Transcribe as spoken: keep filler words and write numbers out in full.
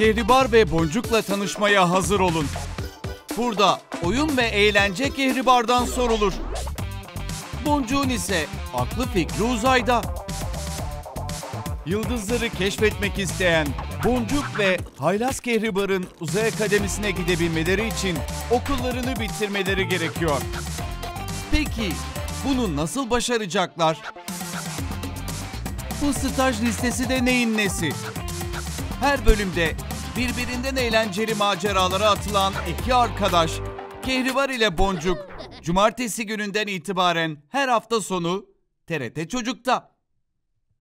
Kehribar ve Boncuk'la tanışmaya hazır olun. Burada oyun ve eğlence Kehribar'dan sorulur. Boncuk'un ise aklı fikri uzayda. Yıldızları keşfetmek isteyen Boncuk ve Haylaz Kehribar'ın uzay akademisine gidebilmeleri için okullarını bitirmeleri gerekiyor. Peki bunu nasıl başaracaklar? Bu staj listesi de neyin nesi? Her bölümde birbirinden eğlenceli maceralara atılan iki arkadaş Kehribar ile Boncuk, cumartesi gününden itibaren her hafta sonu T R T Çocuk'ta.